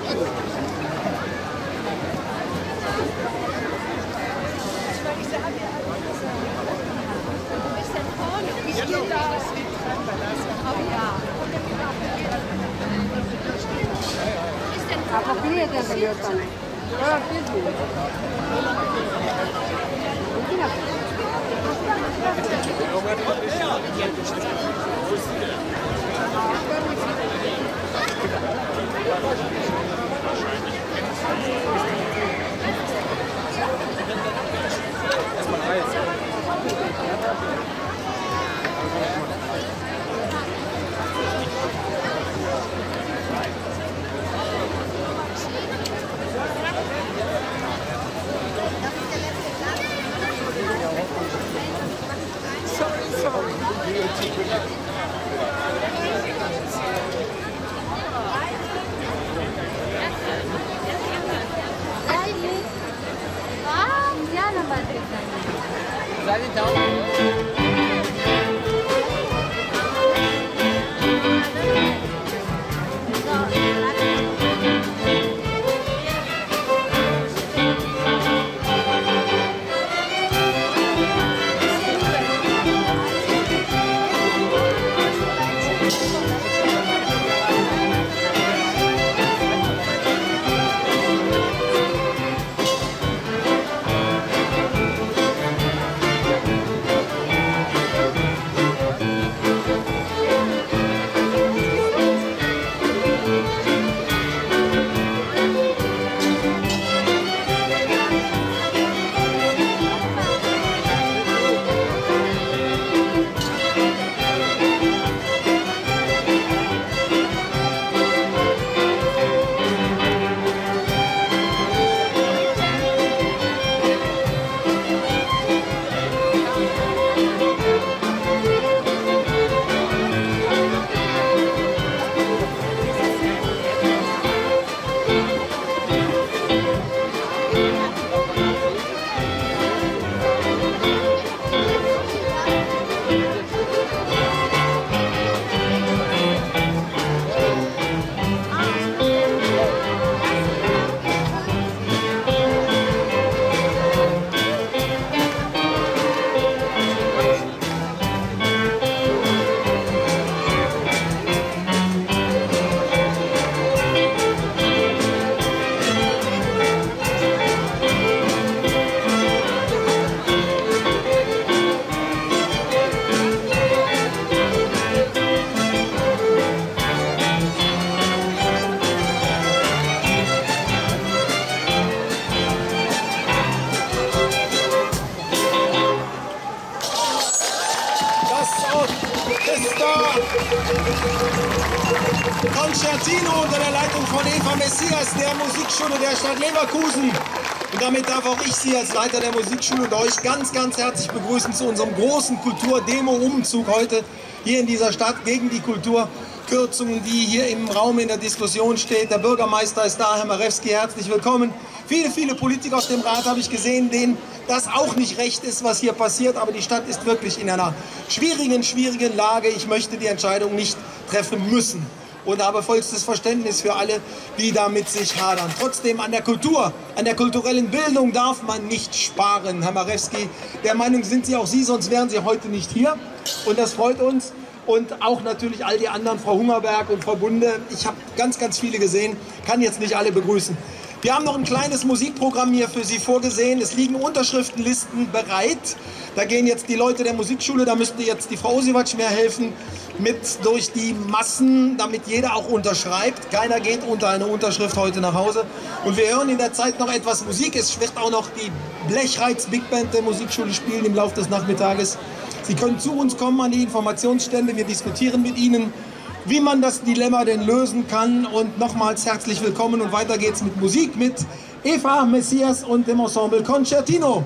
Concertino unter der Leitung von Eva Messias, der Musikschule der Stadt Leverkusen. Und damit darf auch ich Sie als Leiter der Musikschule und euch ganz, ganz herzlich begrüßen zu unserem großen Kultur-Demo-Umzug heute hier in dieser Stadt gegen die Kulturkürzungen, die hier im Raum in der Diskussion steht. Der Bürgermeister ist da, Herr Marewski, herzlich willkommen. Viele, viele Politiker aus dem Rat habe ich gesehen, denen das auch nicht recht ist, was hier passiert. Aber die Stadt ist wirklich in einer schwierigen Lage. Ich möchte die Entscheidung nicht treffen müssen und habe vollstes Verständnis für alle, die da mit sich hadern. Trotzdem an der Kultur, an der kulturellen Bildung darf man nicht sparen. Herr Marewski, der Meinung sind Sie auch Sie, sonst wären Sie heute nicht hier. Und das freut uns. Und auch natürlich all die anderen, Frau Hungerberg und Frau Bunde. Ich habe ganz, ganz viele gesehen, kann jetzt nicht alle begrüßen. Wir haben noch ein kleines Musikprogramm hier für Sie vorgesehen. Es liegen Unterschriftenlisten bereit. Da gehen jetzt die Leute der Musikschule, da müsste jetzt die Frau Osiewatsch mehr helfen, mit durch die Massen, damit jeder auch unterschreibt. Keiner geht unter eine Unterschrift heute nach Hause. Und wir hören in der Zeit noch etwas Musik. Es wird auch noch die Blechreiz Big Band der Musikschule spielen im Laufe des Nachmittages. Sie können zu uns kommen an die Informationsstände. Wir diskutieren mit Ihnen, wie man das Dilemma denn lösen kann. Und nochmals herzlich willkommen und weiter geht's mit Musik mit Eva Messias und dem Ensemble Concertino.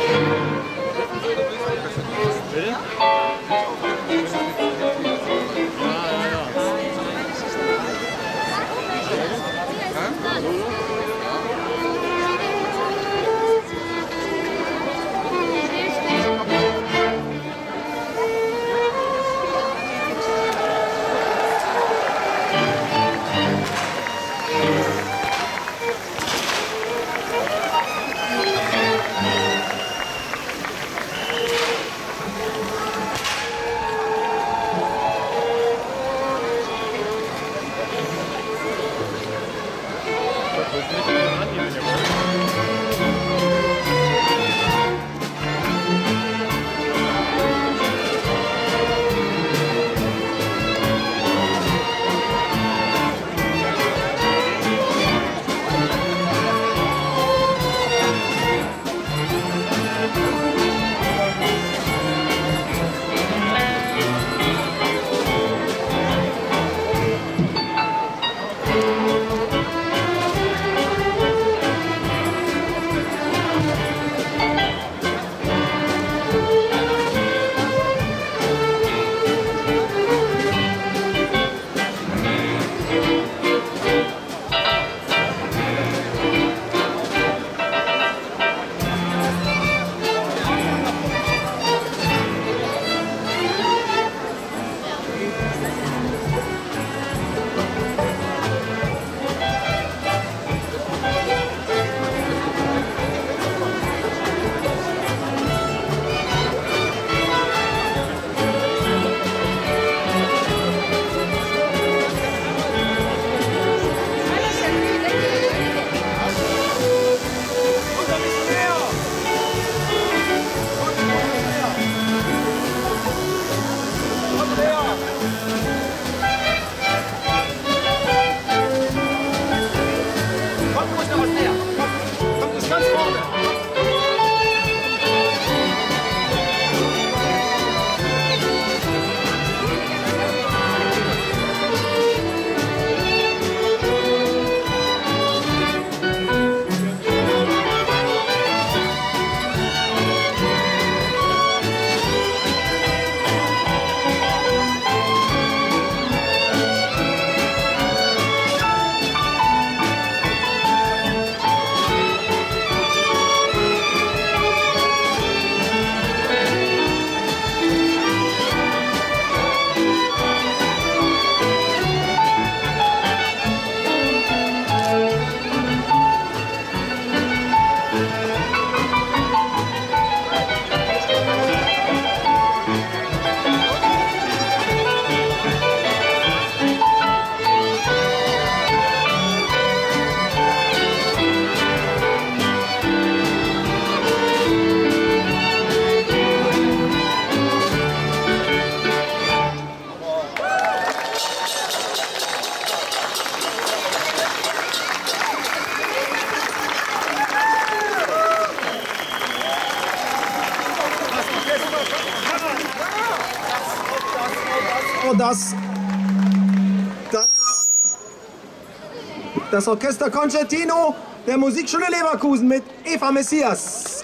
Das Orchester Concertino der Musikschule Leverkusen mit Eva Messias.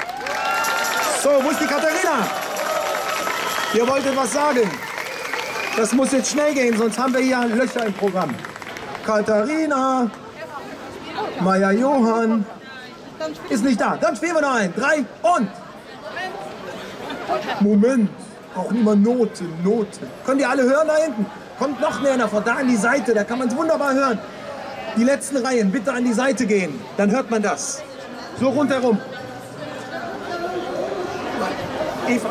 So, wo ist die Katharina? Ihr wolltet was sagen. Das muss jetzt schnell gehen, sonst haben wir hier Löcher im Programm. Katharina, Maya Johann, ist nicht da. Dann spielen wir noch ein. 3 und... Moment, brauchen immer Noten, Noten. Könnt ihr alle hören da hinten? Kommt noch mehr nach vorne, da an die Seite, da kann man es wunderbar hören. Die letzten Reihen, bitte an die Seite gehen, dann hört man das. So rundherum. Eva.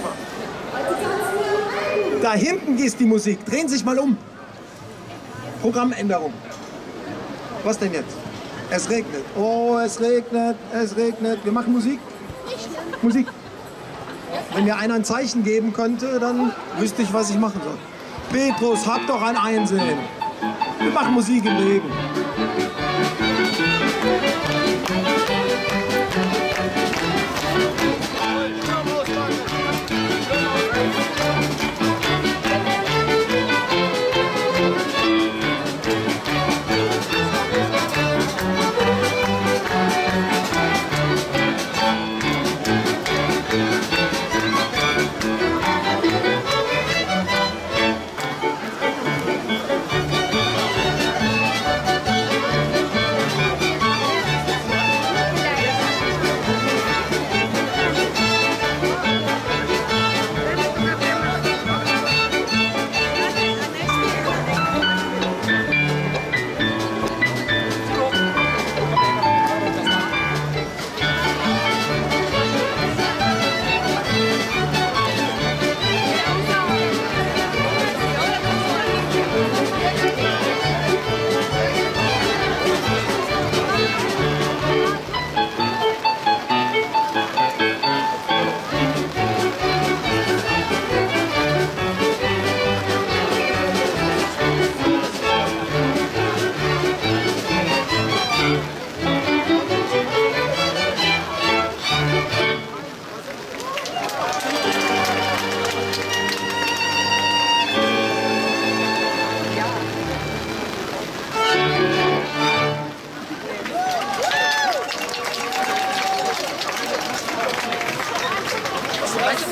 Da hinten ist die Musik, drehen Sie sich mal um. Programmänderung. Was denn jetzt? Es regnet. Oh, es regnet. Wir machen Musik. Musik. Wenn mir einer ein Zeichen geben könnte, dann wüsste ich, was ich machen soll. Petrus, hab doch ein Einsehen. Wir machen Musik im Regen.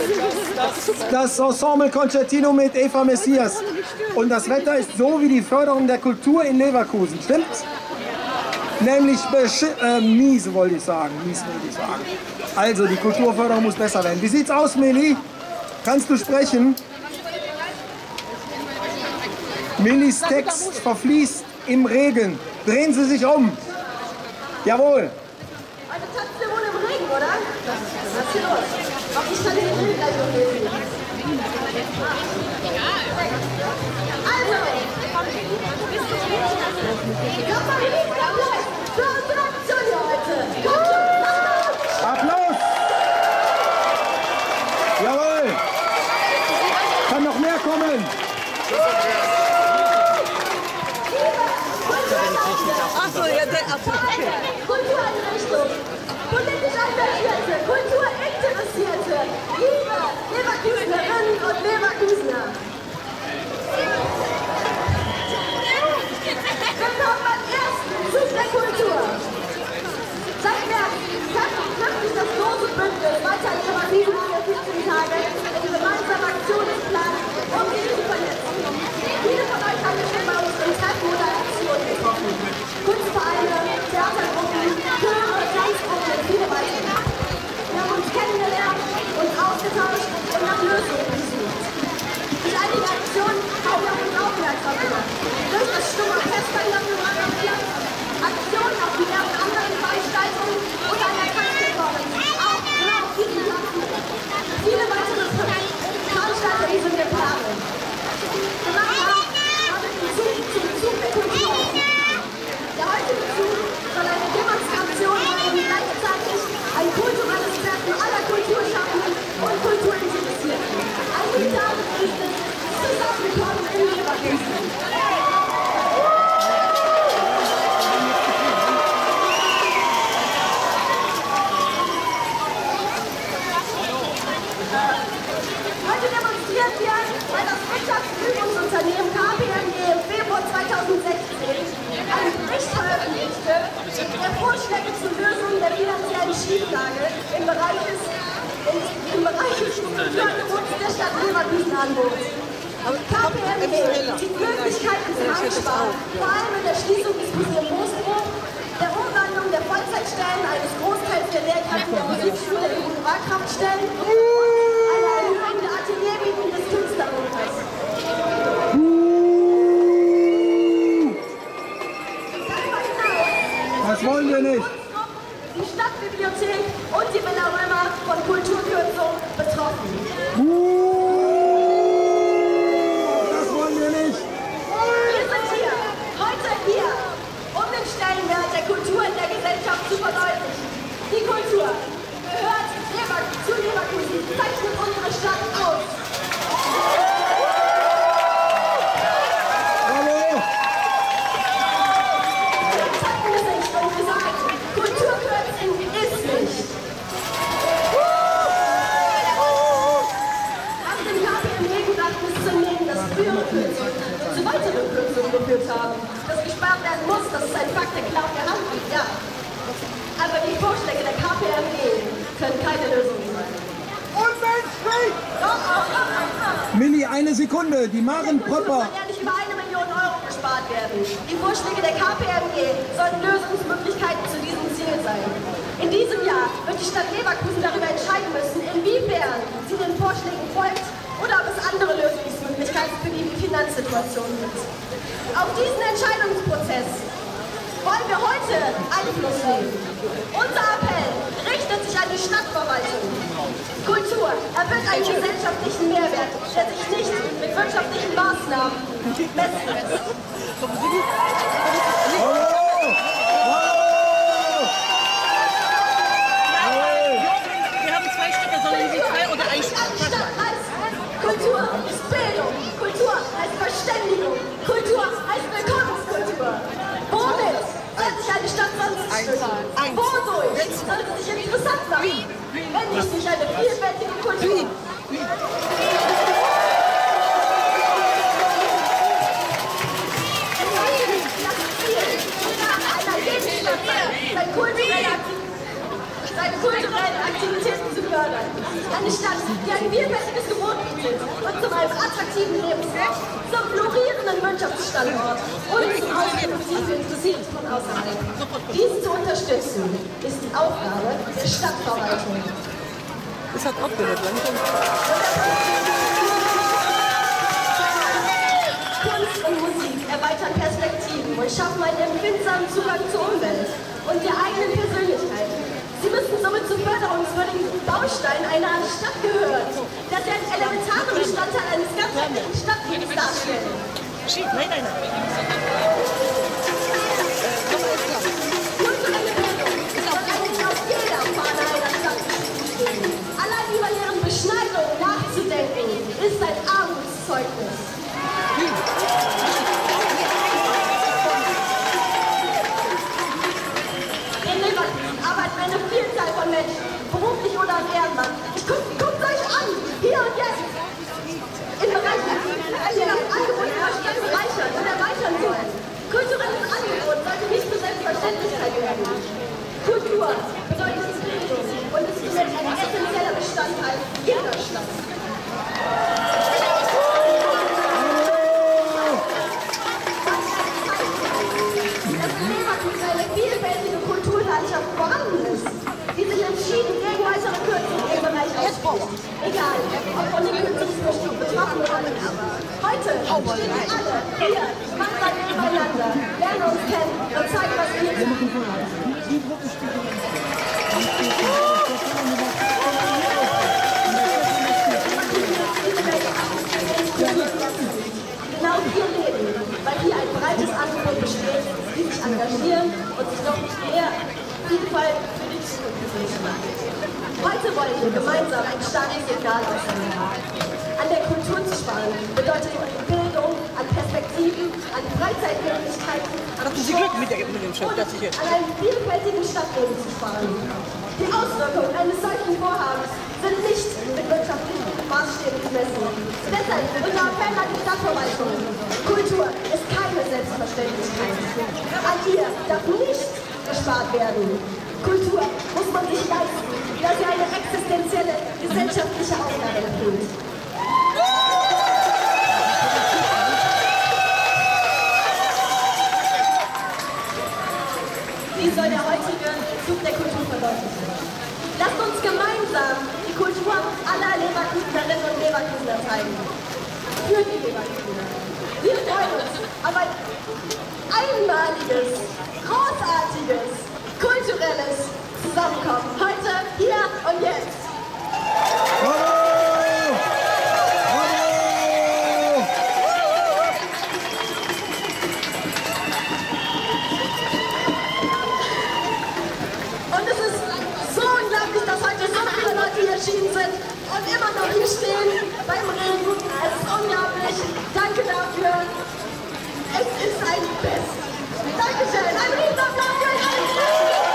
das Ensemble Concertino mit Eva Messias. Und das Wetter ist so wie die Förderung der Kultur in Leverkusen, stimmt's? Nämlich mies, wollte ich sagen. Also, die Kulturförderung muss besser werden. Wie sieht's aus, Milli? Kannst du sprechen? Millis Text verfließt im Regen. Drehen Sie sich um. Jawohl. Also tanzt ihr wohl im Regen, oder? Was ist hier los? Auch ich kann den Regen gleich noch lesen. Also, kommt mal hin, Applaus für unsere Aktion hier heute. Kommt schon, Applaus! Jawohl! Kann noch mehr kommen! Achso, ja, Kultureinrichtung, politisch Engagierte, Kulturinteressierte, liebe Leverkusenerinnen und Leverkusener. Willkommen beim ersten Zug der Kultur. Seit März trifft sich das große Bündnis weiter über diese 14 Tage in gemeinsamen Aktionsplan, um sie zu vernetzen. Viele von euch haben schon bei uns im Treffen oder Aktionen getroffen. Kunstvereine, Theatergruppen, Chöre, Tanzgruppen und viele weitere. Wir haben uns kennengelernt, uns ausgetauscht und nach Lösungen gesucht. Durch einige Aktionen haben wir auf uns aufmerksam gemacht. Durch das stumme Orchester hier auf dem Platz, Aktionen auf diversen anderen Veranstaltungen und einer Tanzperformance, auch genau auf diesem Platz. Viele weitere Veranstaltungen sind wir Planung. Gemacht haben wir den Zug zum Zug der Kultur. Der heutige Zug soll eine Demonstration sein, die gleichzeitig ein kulturelles Treffen aller Kulturschaffenden und Kulturinteressierten. Einige Tage ist es zusammengekommen in Leverkusen. Heute demonstrieren wir, weil das Wirtschaftsprüfungsunternehmen KPMG im Februar 2016 einen Bericht veröffentlichte, der Vorschläge zur Lösung der finanziellen Schieflage im Bereich des Strukturangebots der Stadt Leverkusen anbot. KPMG sieht Möglichkeiten zum Einsparen, vor allem in der Schließung des Museums Moosbruch, der Umwandlung der Vollzeitstellen eines Großteils der Lehrkräfte der Musikschule in Honorarkraftstellen und einer Erhöhung der Ateliermieten des Künstlerbuches. Das wollen wir nicht. Die Stadtbibliothek und die Villa Römer von Kulturkürzung betroffen. Das wollen wir nicht. Wir sind heute hier, um den Stellenwert der Kultur in der Gesellschaft zu verdeutlichen. Die Kultur gehört zu Leverkusen, zeichnet unsere Stadt aus. Haben. Dass gespart werden muss, das ist ein Fakt, der klar auf der Hand liegt, ja. Aber die Vorschläge der KPMG können keine Lösung sein. Unmenschlich! Milli, eine Sekunde, die Maren Popper. Jährlich über 1 Million Euro gespart werden. Die Vorschläge der KPMG sollen Lösungsmöglichkeiten zu diesem Ziel sein. In diesem Jahr wird die Stadt Leverkusen darüber entscheiden müssen, inwiefern sie den Vorschlägen folgt oder ob es andere Lösungsmöglichkeiten für die Finanzsituation gibt. Auf diesen Entscheidungsprozess wollen wir heute Einfluss nehmen. Unser Appell richtet sich an die Stadtverwaltung. Kultur erwirkt einen gesellschaftlichen Mehrwert, der sich nicht mit wirtschaftlichen Maßnahmen messen lässt. Wir haben 2 Stücke, sollen Sie 2 oder 1 Stadt heißt Kultur ist Bildung, Kultur heißt Verständigung, Kultur heißt Willkommenskultur. Womit soll sich eine Stadt sonst stützen? Wodurch sollte sich interessant machen, wenn nicht durch eine vielfältige Kultur? Seine kulturellen Aktivitäten zu fördern. An Eine Stadt, die ein vielfältiges Gebot bietet und zu einem attraktiven Lebensort, zum florierenden Wirtschaftsstandort und zum Ausflug interessiert von außerhalb. Dies zu unterstützen, ist die Aufgabe der Stadtverwaltung. Das hat aufgehört, langsam. Kunst und Musik erweitern Perspektiven und schaffen einen empfindsamen Zugang zur Umwelt und der eigenen Persönlichkeit. Sie müssen somit zu förderungswürdigen Bausteinen einer Stadt gehören, da sie einen elementaren Bestandteil eines ganzheitlichen Stadtlebens darstellen. Nein. Kulturelle Bildung soll eigentlich auf jeder Fahne einer Stadt stehen. Allein über deren Beschneidung nachzudenken, ist ein Armutszeugnis. In Leverkusen arbeiten eine Vielzahl von Menschen, beruflich oder im Ehrenamt. Guckt euch an, hier und jetzt. In Bereichen, die das Angebot ihrer Stadt bereichern und erweitern sollen. Kulturelles Angebot sollte nicht zur Selbstverständlichkeit werden. Kultur bedeutet Bildung und ist somit ein essentieller Bestandteil jeder Stadt. Eine vielfältige Kulturlandschaft vorhanden ist, die sich entschieden gegen weitere Kürzungen im Bereich ausspricht. Egal, ob von den Kürzungsvorschlägen betroffen oder nicht. Heute stehen wir alle hier, gemeinsam nebeneinander, lernen uns kennen und zeigen, was wir tun. Genau hier leben, weil hier ein breites Angebot besteht, die sich engagieren und sich noch mehr Vielfalt für die Zukunft wünschen. Heute wollen wir gemeinsam ein starkes Signal aussenden. An der Kultur zu sparen bedeutet Bildung, an Perspektiven, an Freizeitmöglichkeiten, an einem vielfältigen Stadtleben zu sparen. Die Auswirkungen eines solchen Vorhabens sind nicht mit wirtschaftlichen Maßstäben zu messen. Deshalb unser Appell an die Stadtverwaltung. Kultur ist keine Selbstverständlichkeit. An ihr darf nicht gespart werden. Kultur muss man sich leisten, da sie eine existenzielle gesellschaftliche Aufgabe erfüllt. Wie soll der heutige Zug der Kultur verdeutlichen? Lasst uns gemeinsam die Kultur aller Leverkusenerinnen und Leverkusener zeigen. Für die Leverkusener. Wir freuen uns auf ein einmaliges, großartiges, kulturelles Zusammenkommen. Heute, hier und jetzt. Und es ist so unglaublich, dass heute so viele Leute hier erschienen sind und immer noch hier stehen beim Regen. Es ist unglaublich. Danke dafür. Es ist ein Fest. Dankeschön. Ein Riesenapplaus für euch alle.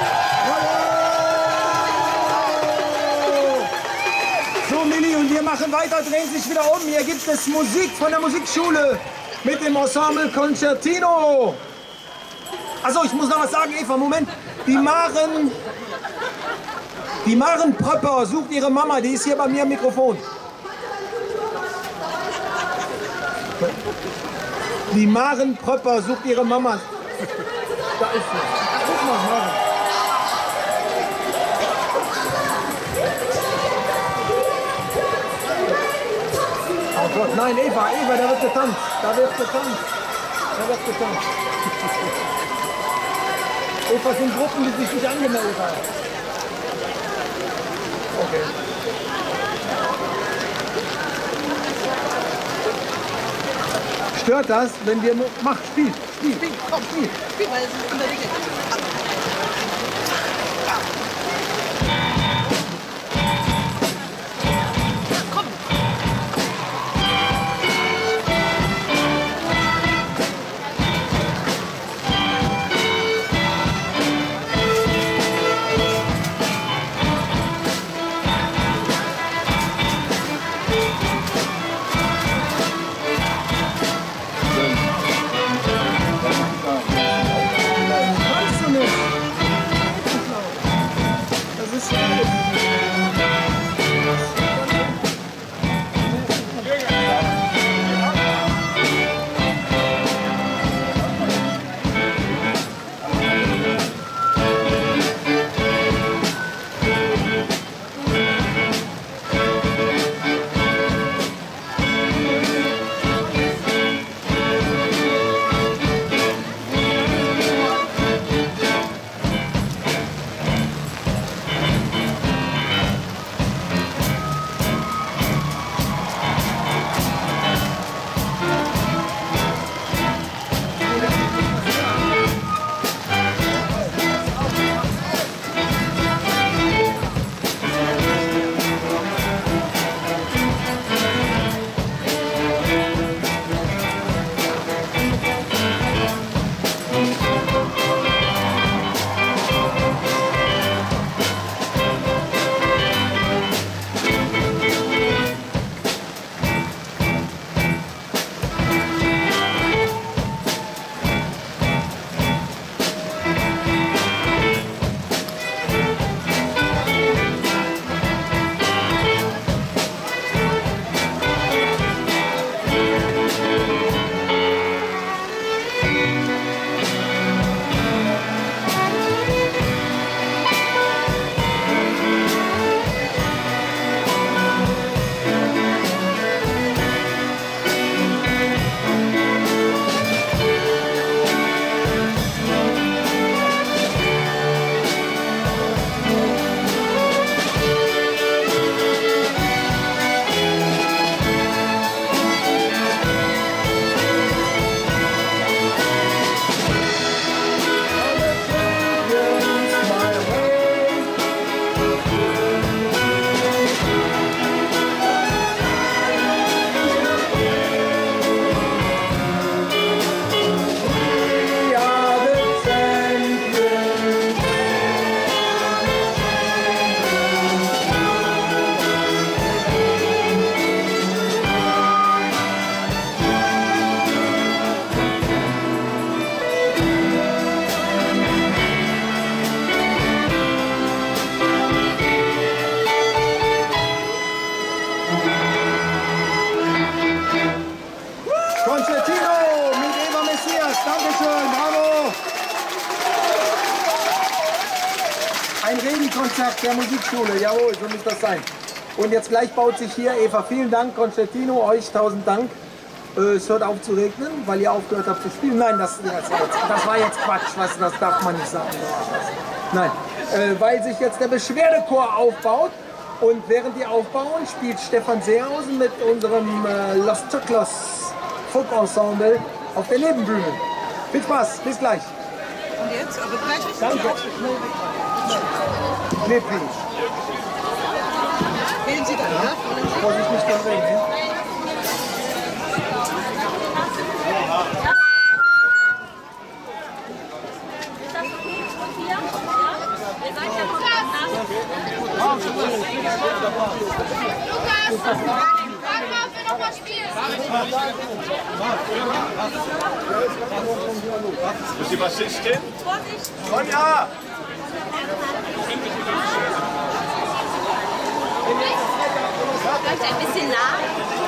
So, Milli, und wir machen weiter, drehen sich wieder um. Hier gibt es Musik von der Musikschule mit dem Ensemble Concertino. Also, ich muss noch was sagen, Eva, Moment. Die Maren Pröpper sucht ihre Mama, die ist hier bei mir am Mikrofon. Die Maren Pröpper sucht ihre Mama. Da ist sie. Guck mal, Maren. Oh Gott, nein, Eva, da wird getanzt. Da wird getanzt. Eva, sind Gruppen, die sich nicht angemeldet haben. Okay. Stört das, wenn wir... Mach, spiel, komm, spiel. Weil es ist überlegt. Tanz der Musikschule, jawohl, so muss das sein. Und jetzt gleich baut sich hier, Eva, vielen Dank, Konstantino, euch 1000 Dank. Es hört auf zu regnen, weil ihr aufgehört habt zu spielen. Nein, das war jetzt Quatsch, das darf man nicht sagen. Nein, weil sich jetzt der Beschwerdechor aufbaut. Und während die aufbauen, spielt Stefan Seehausen mit unserem Los Choclos Folk Ensemble auf der Nebenbühne. Viel Spaß, bis gleich. Und jetzt? Aber gleich ist Danke. Nee, please. Wählen Sie dann, ja? Vorsicht, nicht verdrehen, ne? Lukas, sag mal, ob wir noch mal spielen. Wo ist die Bassistin? Vorsicht! Sonja! Vielleicht ein bisschen nah.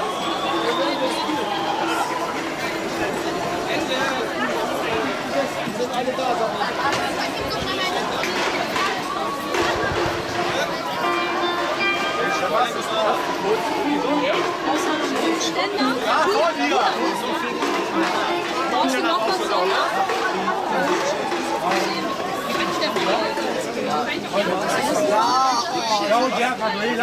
Ja, vor dir! Brauchst du noch was? Ja, und der Gabriela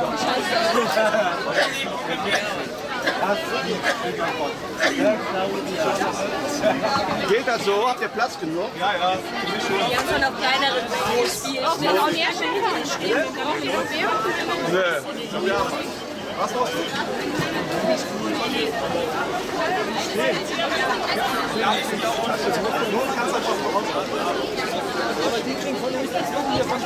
Geht das so? Habt ihr Platz genug? Ja, ja. Wir haben schon noch kleinere gespielt. Auch wenn auch mehr Schilder stehen. Nö. Ja. Was noch? Aber die kriegen von uns das hier von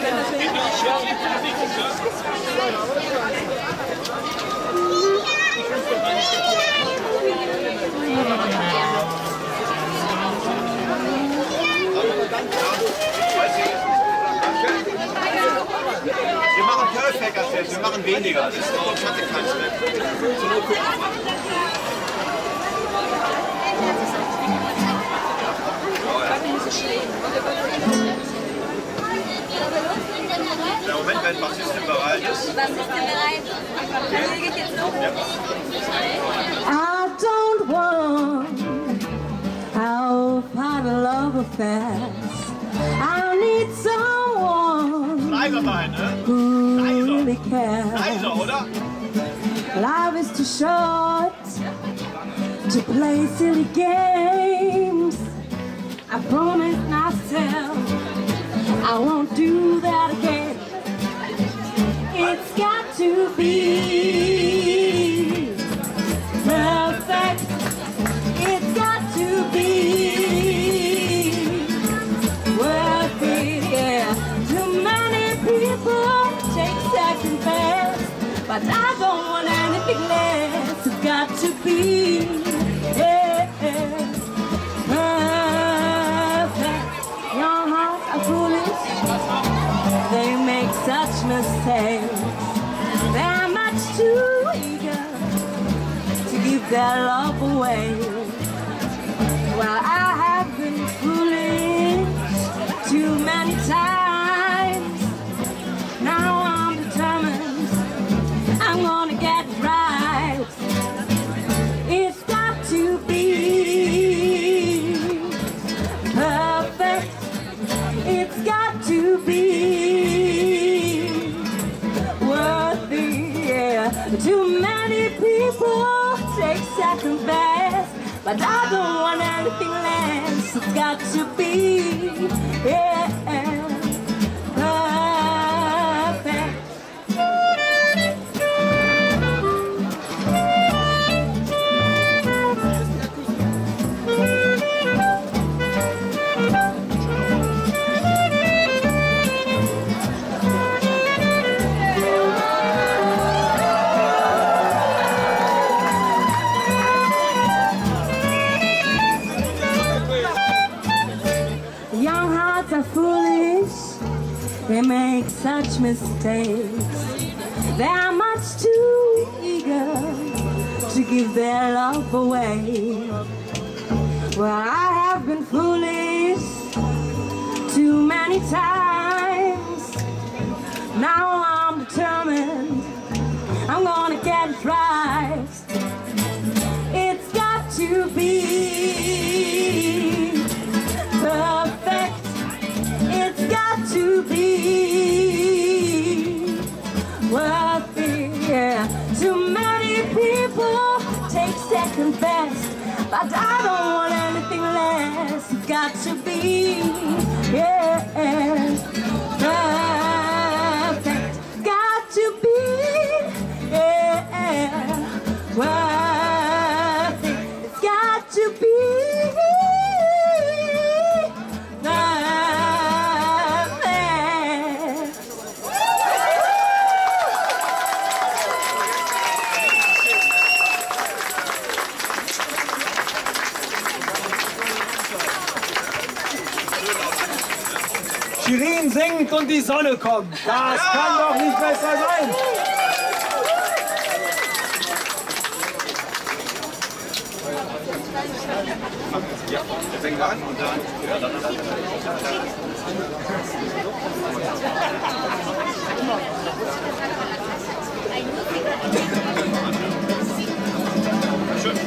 Wir machen Perfect-Test, wir machen weniger. Das ist doch, ich hatte keins mehr. Ja, Moment, wenn Bassistin bereit ist. Was ist denn bereit? Hier geht jetzt los. I don't want a love affair. I need someone Leiser sein, ne? who really cares. Leiser, oder? Life is too short to play silly games. I promise myself I won't do that again. It's got to be perfect. It's got to be worth it, yeah. Too many people take second best, but I don't want anything less. It's got to be, yeah, perfect. Young hearts are foolish. They make such mistakes. They're much too eager to give their love away. Well, I have been foolish too many times. Now I'm determined I'm gonna get it right. It's got to be perfect. It's got to be worth it, yeah. Too many people take second best, but I don't want anything less. It's got to be, yeah, perfect. Young hearts are foolish, they make such mistakes. They are much too eager to give their love away. Well, I have been foolish too many times. but I don't want anything less. It's got to be, yeah, perfect. Got to be, yeah, perfect. It's got to be Shirin singt und die Sonne kommt. Das kann doch nicht besser sein. Ja, wir fängen an und dann. Schön.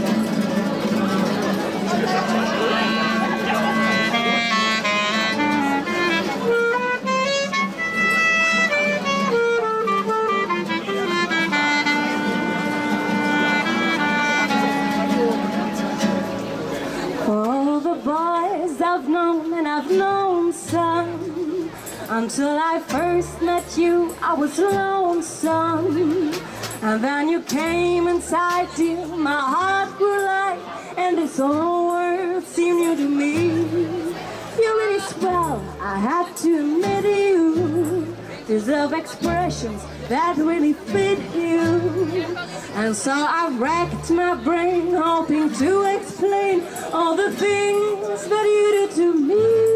I've known some. Until I first met you, I was lonesome. And then you came inside, dear, my heart grew light, and this whole world seemed new to me. You really swell, I have to admit you deserve expressions that really fit you. And so I racked my brain, hoping to explain all the things that you do to me.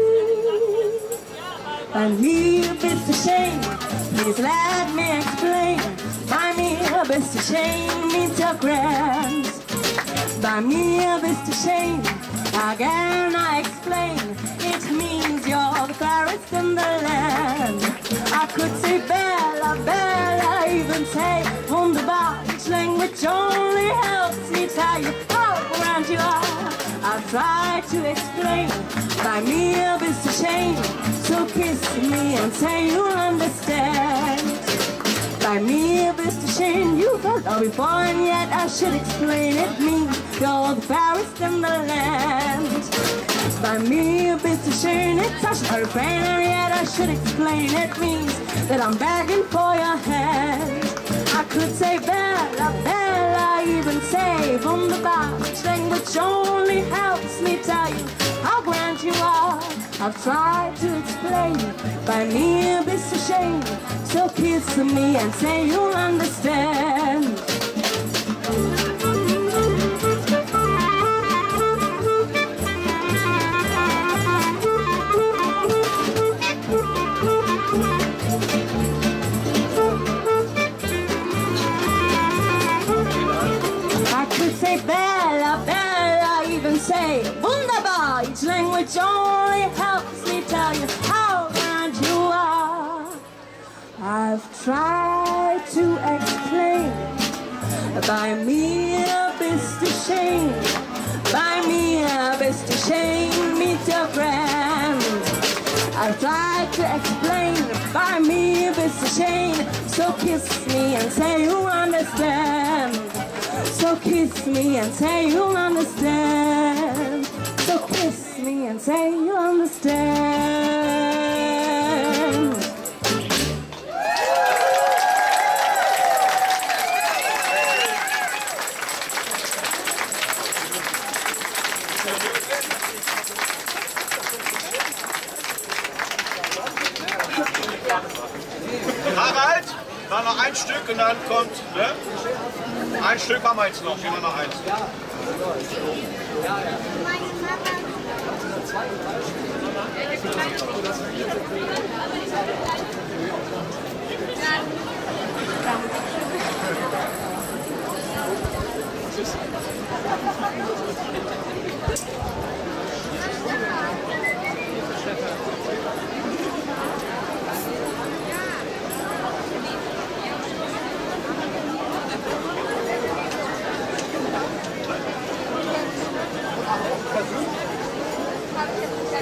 And me a bit to shame, please let me explain. By me a bit to shame means your grand. By me a bit to shame, again I explain. It means you're the fairest in the land. I could say Bella, Bella, even say wunderbar. Each language only helps me tell you how grand you are. I'll try to explain. By me a bit to shame, so kiss me and say you'll understand. By me a bit to shame, you've heard all before, and yet I should explain. It means you're the fairest in the land. By me a bit to shame, it's such a refrain, and yet I should explain. It means that I'm begging for your hand. I could say Bella, Bella, even say wunderbar. Which language only helps me tell you how grand you are. I've tried to explain. By me a bit to shame, so kiss me and say you'll understand. Say Bella, Bella, even say wunderbar. Each language only helps me tell you how grand you are. I've tried to explain. By me a bit to shame. By me a bit to shame meets your grand. I've tried to explain. By me a bit to shame. So kiss me and say you understand. So kiss me and say you'll understand. So kiss me and say you'll understand. Harald, dann noch ein Stück und dann kommt, ne? Ein Stück haben wir jetzt noch, gehen wir noch eins.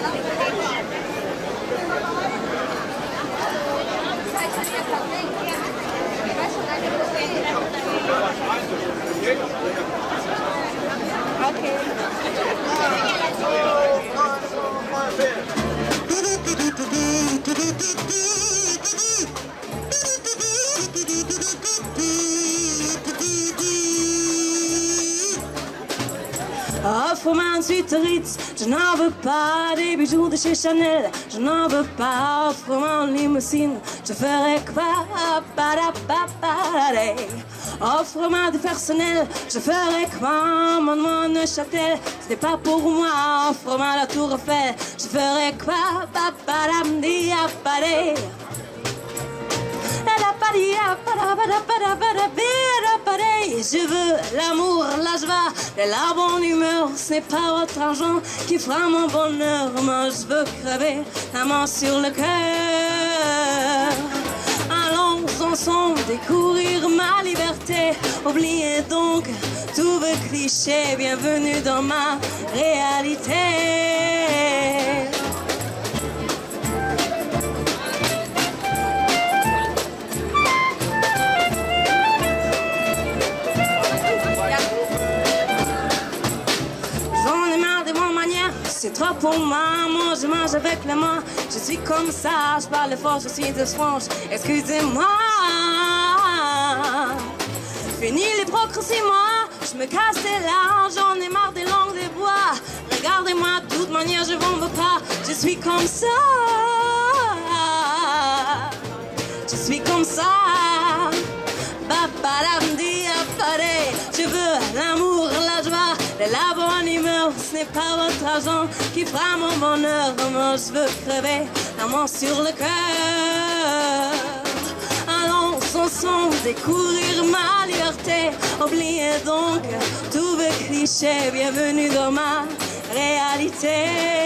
Ja. Offre-moi une suite Ritz, je n'en veux pas des bijoux de chez Chanel, je n'en veux pas. Offre-moi une limousine, je ferai quoi? Offre-moi du personnel, je ferai quoi? Mon Neuchâtel, ce n'est pas pour moi. Offre-moi la tour Eiffel, je ferai quoi? Je veux l'amour, la joie et la bonne humeur. Ce n'est pas votre argent qui fera mon bonheur. Moi je veux crever la main sur le cœur. Allons ensemble découvrir ma liberté. Oubliez donc tous vos clichés. Bienvenue dans ma réalité. C'est trop pour moi, moi je mange avec les mains. Je suis comme ça, je parle fort, je suis de franche. Excusez-moi. Fini les procrastiments, je me casse là, j'en ai marre des langues des bois. Regardez-moi, de toute manière je m'en veux pas. Je suis comme ça. Je suis comme ça. Je veux l'amour, la joie et la bonne humeur. Ce n'est pas votre argent qui fera mon bonheur. Moi je veux crever la main sur le cœur. Allons ensemble découvrir ma liberté. Oubliez donc tous vos clichés. Bienvenue dans ma réalité.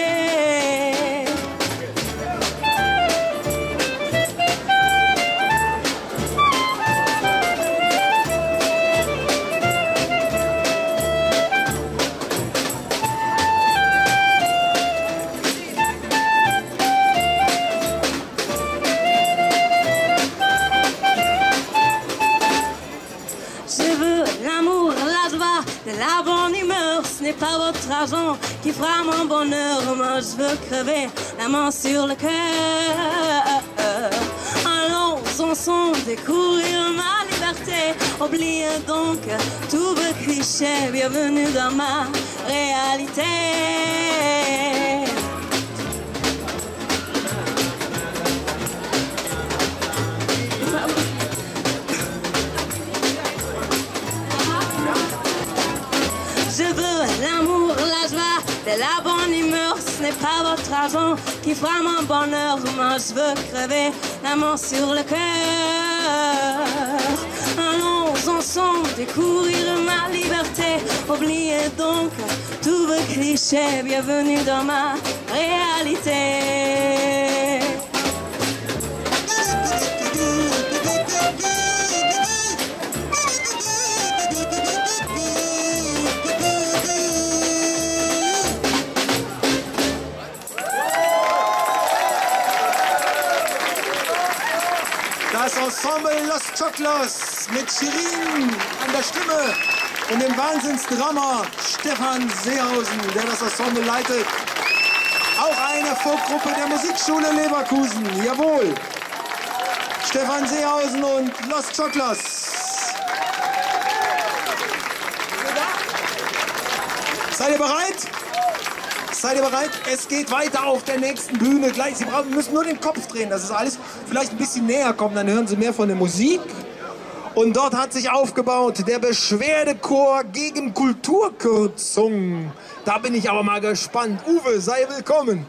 La bonne humeur, ce n'est pas votre argent qui fera mon bonheur. Moi je veux crever la main sur le cœur. Allons ensemble découvrir ma liberté. Oubliez donc tous vos clichés. Bienvenue dans ma réalité. Je veux l'amour, la joie et la bonne humeur. Ce n'est pas votre argent qui fera mon bonheur. Moi je veux crever la main sur le cœur. Allons ensemble découvrir ma liberté. Oubliez donc tous vos clichés. Bienvenue dans ma réalité. Das Ensemble Los Choclos mit Shirin an der Stimme und dem Wahnsinnsdrama Stefan Seehausen, der das Ensemble leitet. Auch eine Folkgruppe der Musikschule Leverkusen, jawohl. Stefan Seehausen und Los Choclos. Seid ihr bereit? Seid ihr bereit? Es geht weiter auf der nächsten Bühne. Gleich, Sie müssen nur den Kopf drehen, das ist alles. Vielleicht ein bisschen näher kommen, dann hören Sie mehr von der Musik. Und dort hat sich aufgebaut der Beschwerdechor gegen Kulturkürzung. Da bin ich aber mal gespannt. Uwe, sei willkommen.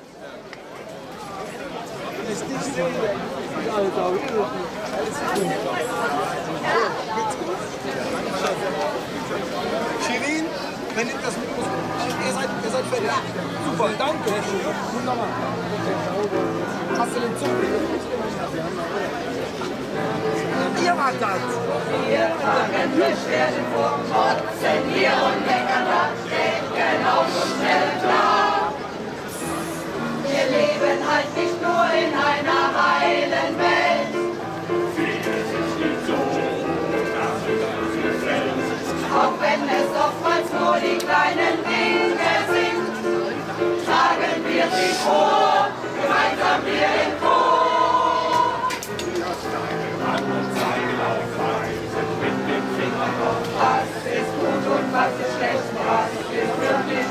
Shirin, wenn das ihr seid fertig. Super, danke. Wunderbar. Hast du den Zug? Ihr wart das. Wir tragen Beschwerden vor, motzen hier und meckern da, stecken auf und schnell klar. Wir leben halt nicht nur in einer heilen Welt. Vieles ist nicht so, dass es uns gefällt. Auch wenn es oftmals nur die kleinen Dinge sind, tragen wir sie vor, gemeinsam wir im Chor. Was ist gut und was ist schlecht, was ist wirklich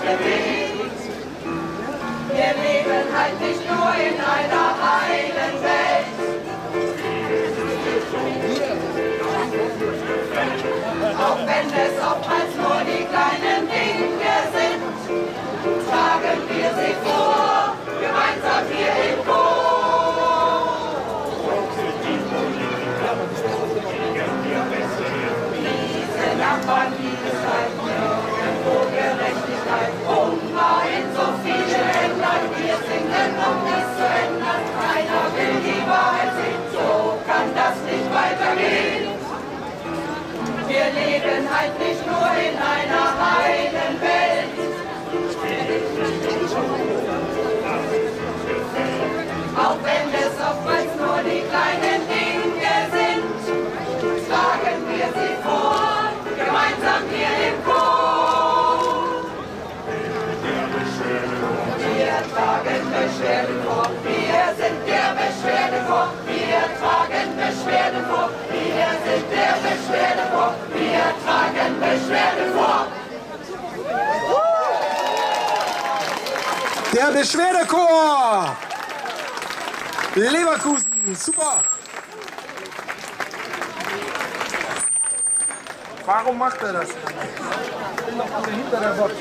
bewegt. Wir leben halt nicht nur in einer heilen Welt. Auch wenn es oftmals nur die kleinen Dinge sind, tragen wir sie vor, gemeinsam hier im Chor. Diese Nachbarn, Liebeskeit, nirgendwo Gerechtigkeit, Hunger in so vielen Ländern, wir singen, um es zu ändern. Keiner will die Wahrheit sehen, so kann das nicht weitergehen. Wir leben halt nicht nur in einer heilen Welt. Auch wenn es oftmals nur die kleinen Dinge sind, tragen wir sie vor, gemeinsam hier im Chor. Wir tragen Beschwerden vor, wir sind der Beschwerde vor. Wir tragen Beschwerden vor, wir sind der Beschwerde vor. Wir tragen Beschwerde vor. Der Beschwerdechor! Leverkusen, super! Warum macht er das? Ich bin noch hinter der Box.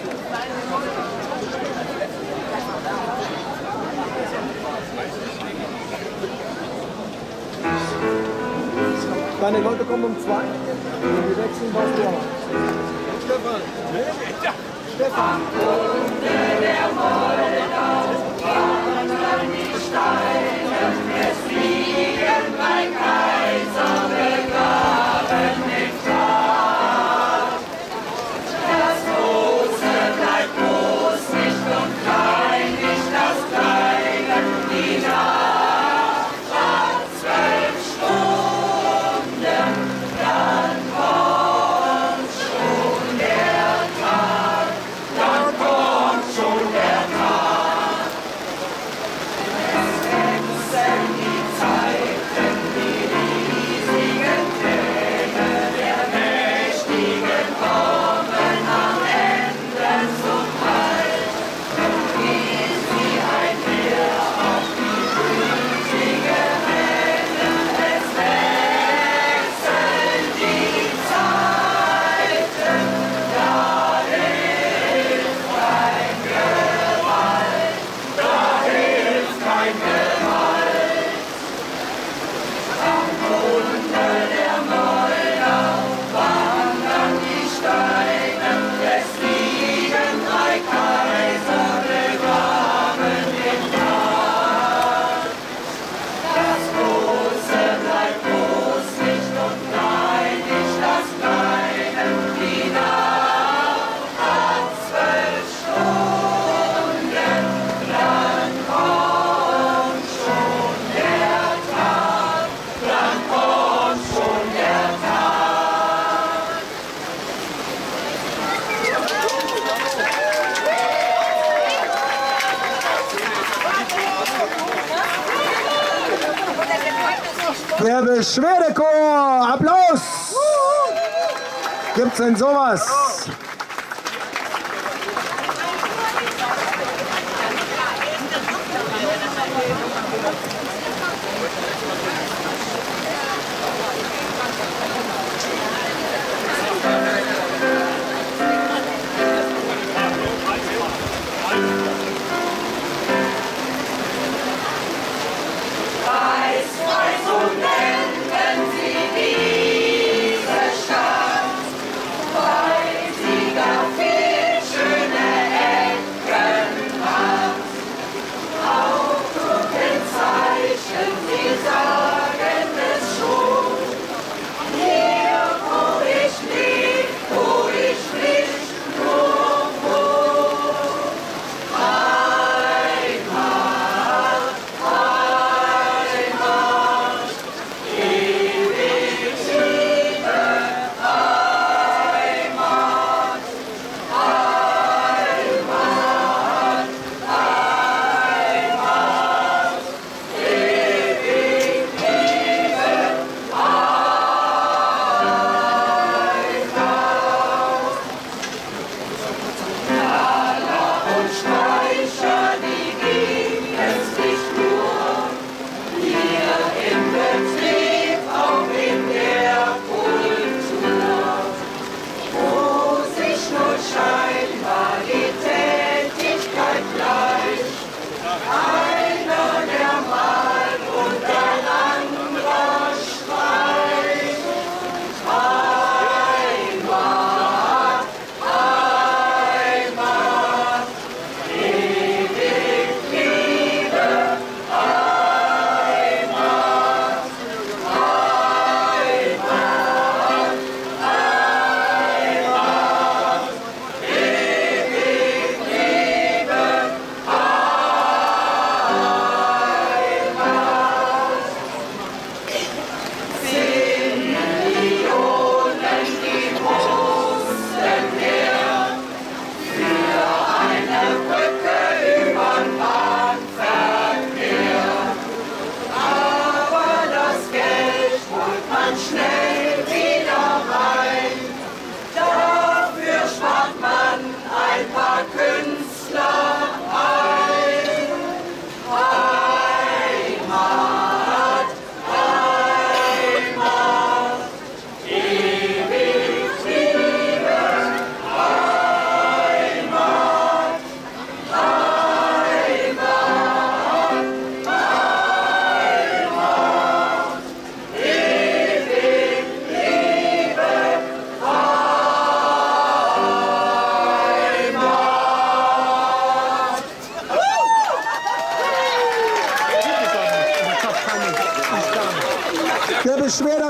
Deine Leute kommen um 2. Wir wechseln was wir haben. Stefan. Ja. Stefan. Der Moldau wandern die Steine, es liegen mein Kaiser begraben im Grab. Das Große bleibt groß, nicht und klein, nicht das Kleine, die Nacht hat 12 Stunden, dann kommt schon der Tag, dann kommt schon der Tag. Es wechseln die Zeiten, die riesigen Pläne der Mächtigen kommen am Ende zum Halt. Gehen sie einher auf die gütige Welle, es wechseln die Zeiten, da hilft kein Gewalt, da hilft kein Gewalt. Am Grunde der Moldau wandern die Steine, es liegen 3 Kaiser begraben im Grab. Das Große bleibt groß, nicht und klein, nicht das Kleine, die Nacht hat 12 Stunden, dann kommt schon der Tag, dann kommt schon der Tag. Der Beschwerdechor! Applaus! Gibt's denn sowas? Weiß und nennen Sie diese Stadt, weiß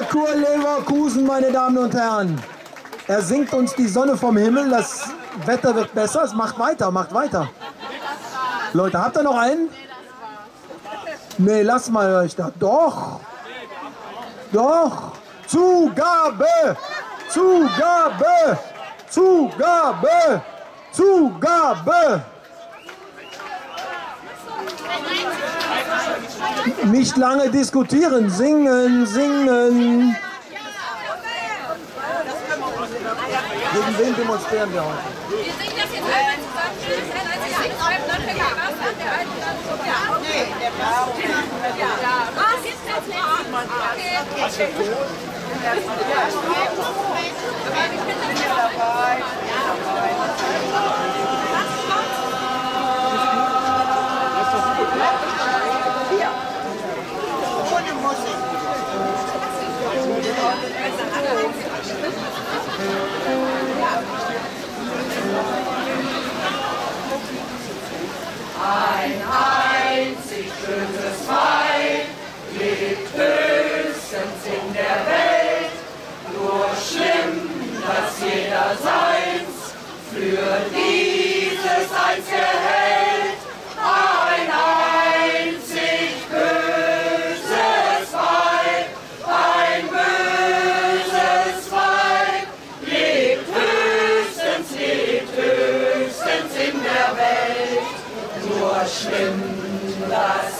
Chor Leverkusen, meine Damen und Herren. Er singt uns die Sonne vom Himmel, das Wetter wird besser, es macht weiter, macht weiter. Leute, habt ihr noch einen? Nee, lass mal, höre ich da. Doch. Doch. Zugabe. Zugabe. Zugabe. Zugabe. Nicht lange diskutieren, singen, singen. Gegen wen demonstrieren wir heute? Wir singen das jetzt einmal zusammen. Ein einzig schönes Weib lebt höchstens in der Welt. Nur schlimm, dass jeder seins für dieses Eins erhält. Ein einzig böses Weib, ein böses Weib lebt höchstens in der Welt. Nur schlimm, dass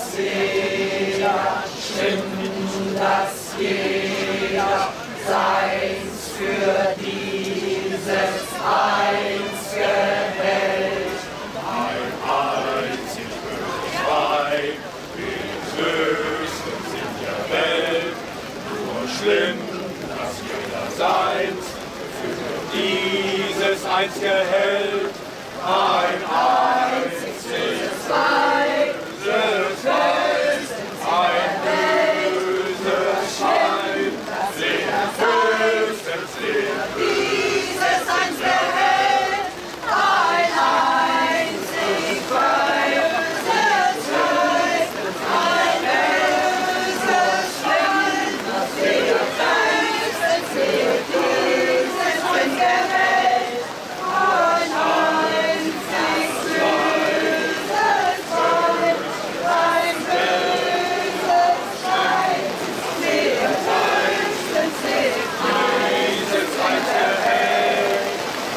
jeder seins für dieses Eins gehält. Ein einzig böses Weib lebt höchstens in der Welt. Nur schlimm, dass jeder seins für dieses Eins gehält. Ein einziges Weib, böses Weib, ein böses Weib, lebt höchstens Dieses Eins gehält. Ein einzig böses Weib, ein böses Schlimm, das jeder höchstens dieses Eins gehält. Ein einzig böses Weib, ein böses Weib, lebt höchstens dieses Eins gehält.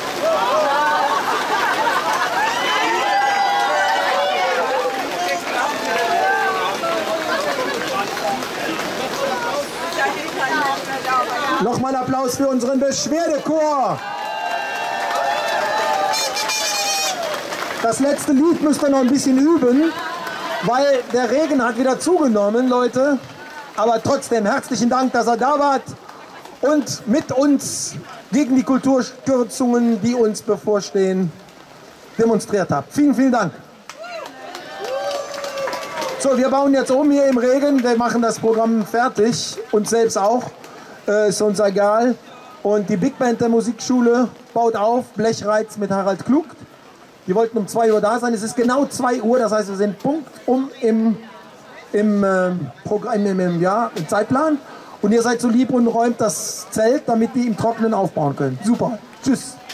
Nochmal Applaus für unseren Beschwerdechor. Das letzte Lied müsst ihr noch ein bisschen üben, weil der Regen hat wieder zugenommen, Leute. Aber trotzdem herzlichen Dank, dass ihr da wart und mit uns gegen die Kulturkürzungen, die uns bevorstehen, demonstriert habt. Vielen, vielen Dank. So, wir bauen jetzt um hier im Regen. Wir machen das Programm fertig. Uns selbst auch. Ist uns egal. Und die Big Band der Musikschule baut auf. Blechreiz mit Harald Klug. Die wollten um 2 Uhr da sein. Es ist genau 2 Uhr. Das heißt, wir sind punktum im Zeitplan. Und ihr seid so lieb und räumt das Zelt, damit die im Trockenen aufbauen können. Super. Tschüss.